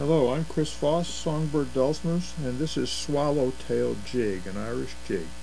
Hello, I'm Chris Foss, Songbird Dulcimers, and this is Swallowtail Jig, an Irish jig.